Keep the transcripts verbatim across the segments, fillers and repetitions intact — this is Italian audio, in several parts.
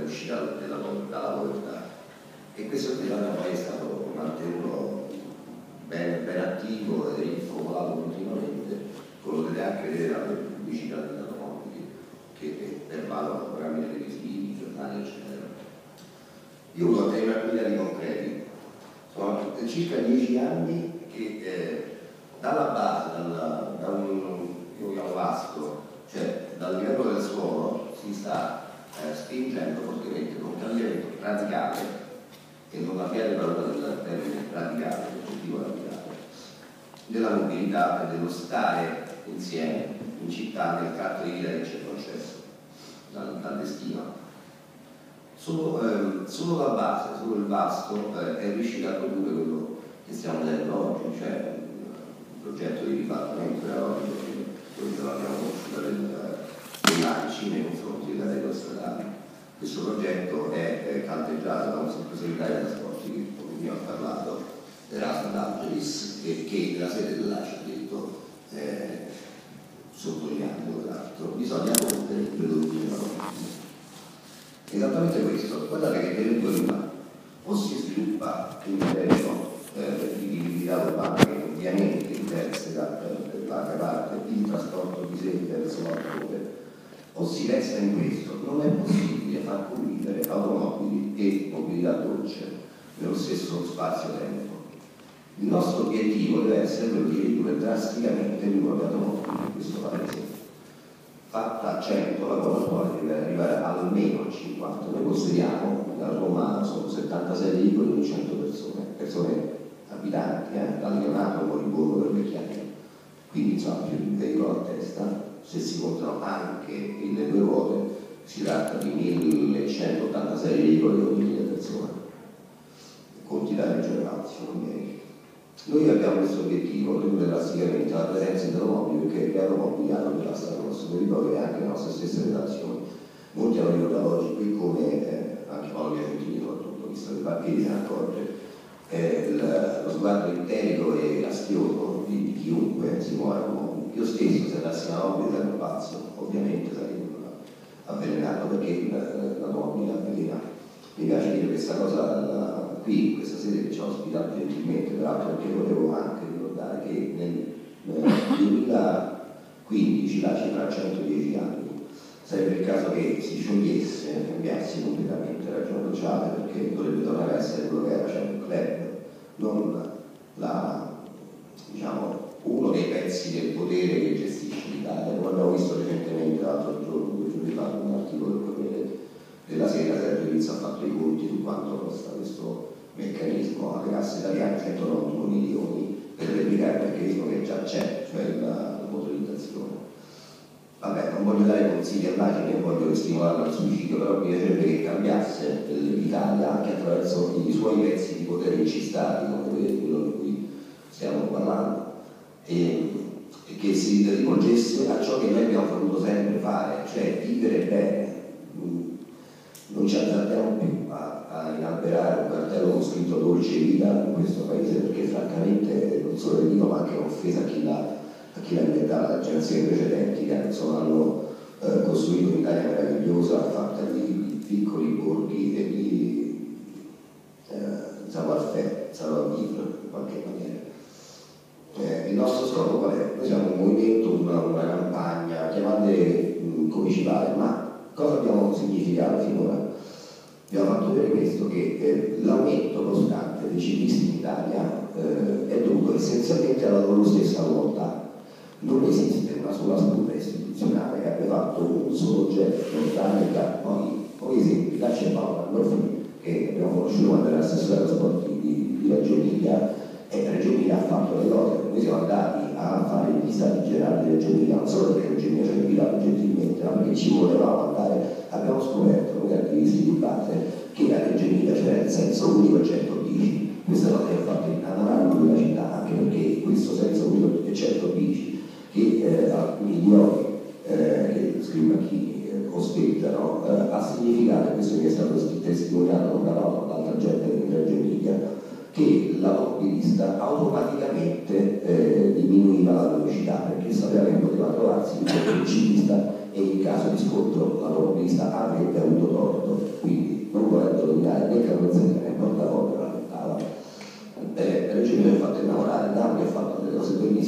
uscita dalla, dalla povertà. E questo programma poi è stato mantenuto ben, ben attivo ed rinfocolato continuamente, con lo deve anche vedere la pubblicità delle automobili che pervadono programmi televisivi, giornali, eccetera. Io uso tre mila di concreti. Sono circa dieci anni che eh, dalla base, dalla, da un io chiamo vasto, cioè dal livello del suolo, si sta eh, spingendo fortemente con un cambiamento radicale, e non abbiate paura del termine radicale, l'oggettivo radicale, della mobilità e dello stare insieme in città nel tratto di vita che c'è concesso dal, dal destino. Solo, eh, solo la base, solo il vasto eh, è riuscito a produrre quello che stiamo vedendo oggi, cioè il progetto di ribaltamento della logica che noi l'abbiamo conosciuta dei lanci nei confronti della rete stradale. Questo progetto è eh, caldeggiato da un sottosegretario dei trasporti che come mi ha parlato, Erasmo D'Angelis, che, che nella sede dell'A C I ha detto, eh, sottolineando l'altro, bisogna rompere il predominio della logistica. Esattamente questo, guardate che nelle due prima o si sviluppa un livello eh, di vivibilità urbana che ovviamente interessa per larga parte il trasporto di sé verso l'altrove, o si resta in questo. Non è possibile far convivere automobili e mobilità dolce nello stesso spazio-tempo. Il nostro obiettivo deve essere quello di ridurre drasticamente il numero di automobili in questo paese. Fatta cento, la cosa deve arrivare almeno a cinquanta. Noi consideriamo che a Roma sono settantasei veicoli ogni cento persone, persone abitanti, eh, da Leonardo moribondo per vecchiaia. Quindi insomma più di un veicolo a testa. Se si contano anche le due ruote, si tratta di millecentottantasei veicoli ogni mille persone. Conti da Reggio Lazio, miei. Noi abbiamo questo obiettivo, ridurre drasticamente la presenza di automobili, perché le automobili hanno devastato il nostro territorio e anche le nostre stesse relazioni. Molti hanno ricordato oggi qui come, eh, anche Paolo Piacentini soprattutto, visto che i parcheggi se ne accorge, eh, lo sguardo interico e astioso di, di chiunque si muove con io stesso, se andassi in automobile sarei un pazzo, ovviamente sarei avvelenato perché l'automobile avvelena. Mi piace dire questa cosa la, qui, in questa sede che ci ha ospitato gentilmente, peraltro perché volevo anche ricordare che nel, nel duemilaquindici, là ci farà centodieci anni, sarebbe il caso che si sciogliesse, cambiasse completamente la ragione sociale, perché dovrebbe tornare a essere quello che era, cioè un club, non la, diciamo, uno dei pezzi del potere che gestisce l'Italia. Come abbiamo visto recentemente l'altro giorno, due giorni fa, un articolo del Corriere della Sera, Sergio Rizzo ha fatto i conti su quanto costa questo meccanismo alle casse italiane, centonovantuno milioni per replicare il meccanismo che già c'è, cioè la, la motorizzazione. Vabbè, non voglio dare consigli all'A C I, né voglio stimolarlo al suicidio, però mi piacerebbe che cambiasse l'Italia anche attraverso i suoi pezzi di potere incistati, come vedete quello di cui stiamo parlando. E, e che si rivolgesse a ciò che noi abbiamo voluto sempre fare, cioè vivere bene. Non ci azzardiamo più a, a inalberare un cartello con scritto dolce vita in questo paese, perché francamente non solo è dico ma anche un'offesa a chi l'ha a chi l'ha inventata, le generazioni precedenti che insomma, hanno eh, costruito un'Italia meravigliosa fatta di piccoli borghi e di eh, savoir-faire, savoir-vivre in qualche maniera. Eh, il nostro scopo qual è? Noi siamo un movimento, una, una campagna, chiamate mh, come ci pare, ma cosa abbiamo significato finora? Abbiamo fatto vedere questo, che eh, l'aumento costante dei ciclisti in Italia eh, è dovuto essenzialmente alla loro stessa volontà. Non esiste una sola struttura istituzionale che abbia fatto un solo gesto, tranne poi, poi esempi, là c'è Paolo Pandolfi, che abbiamo conosciuto quando era assessore allo sport di, di Reggio Emilia, e Reggio Emilia ha fatto le cose. Noi siamo andati a fare gli stati generali di Reggio Emilia, non solo perché Reggio Emilia ci ha invitato gentilmente, ma perché ci volevamo andare. Abbiamo scoperto, noi attivisti di base, che a Reggio Emilia c'era il senso unico e centodieci. Questa cosa è fatta in Anarano della città, anche perché questo senso unico e centodieci che eh, alcuni idioti eh, che scrivacchi eh, osteggiano eh, ha significato, questo che è stato testimoniato da Paolo dall'altra gente di Reggio Emilia, che l'automobilista automaticamente eh, diminuiva la velocità perché sapeva che poteva trovarsi il ciclista e in caso di scontro l'automobilista avrebbe avuto torto, quindi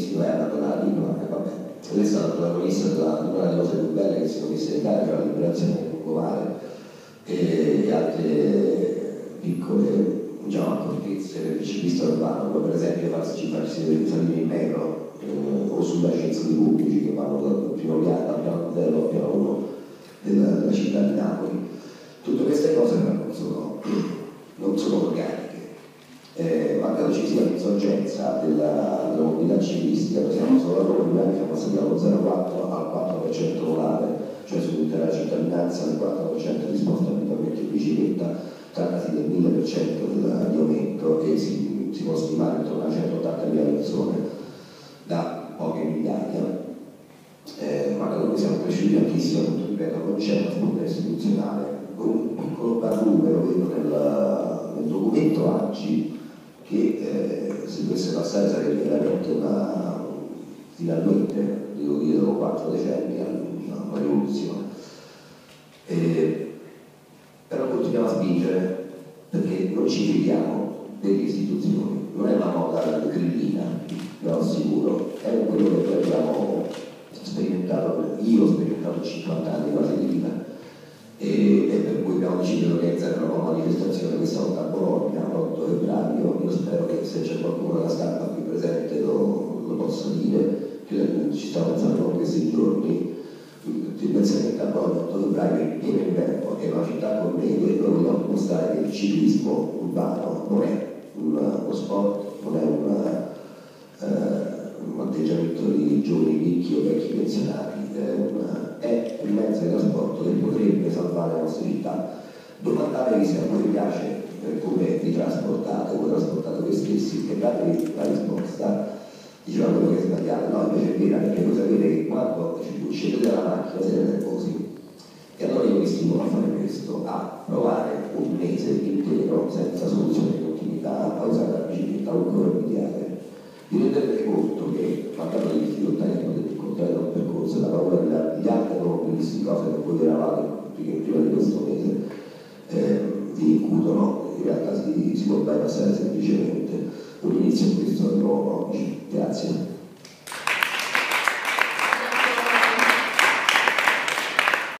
benissimo, è abbandonata l'Isola, e vabbè. Lei è stata protagonista di una delle cose più belle che si sono viste in Italia, cioè la liberazione del Lungomare e, e altre piccole, diciamo, accortezze per il ciclista urbano, come per esempio farsi, farsi salire in metro eh, o sugli ascensori pubblici che vanno dal primo piano, dal piano zero al piano uno della, della città di Napoli. Tutte queste cose però non sono, non sono organiche. Eh, malgrado ci sia l'insorgenza della, della mobilità ciclistica, noi siamo solo a Roma, noi siamo passati dallo zero virgola quattro al quattro per cento modale, cioè sull'intera cittadinanza il quattro per cento di spostamento in bicicletta, trattasi del mille per cento di aumento e si, si può stimare intorno a centottantamila persone da poche migliaia. Eh, malgrado noi siamo cresciuti tantissimo, appunto, ripeto, non c'è una spinta istituzionale. Con un piccolo numero vedo nel, nel documento oggi che eh, se dovesse passare sarebbe veramente una, finalmente, devo dire, dopo quattro decenni, una, una rivoluzione. Eh, però continuiamo a spingere perché non ci fidiamo delle istituzioni, non è una moda grillina, ve lo assicuro, è quello che abbiamo sperimentato, io ho sperimentato cinquanta anni quasi di vita. E, e per cui abbiamo deciso di organizzare una nuova manifestazione questa volta a Bologna, l'otto febbraio. Io spero che se c'è qualcuno della stampa qui presente lo, lo possa dire, che ci stiamo pensando proprio questi giorni. Tendenzialmente a Bologna l'otto febbraio in pieno inverno è una città con neve, noi vogliamo dimostrare che il ciclismo urbano non è uno sport, non è una, uh, un atteggiamento di giovani ricchi o vecchi pensionati, è una è un mezzo di trasporto che potrebbe salvare le nostre città. Domandatevi se a voi piace eh, come vi trasportate, come trasportate voi stessi, e datevi la risposta. Diceva quello che è sbagliato, no, invece è vera, perché voi sapete che quando scendete dalla macchina siete nervosi. E allora io vi stimola a fare questo, a provare un mese intero senza soluzione di continuità, a usare la bicicletta o ancora guidate. Vi renderete conto che, malgrado le difficoltà che potete incontrare da un percorso, la paura di gli altri automobilisti, cose che voi eravate prima di questo mese, eh, vi incutono, in realtà si, si può bypassare semplicemente. Un inizio a questo è nuovo oggi. Grazie.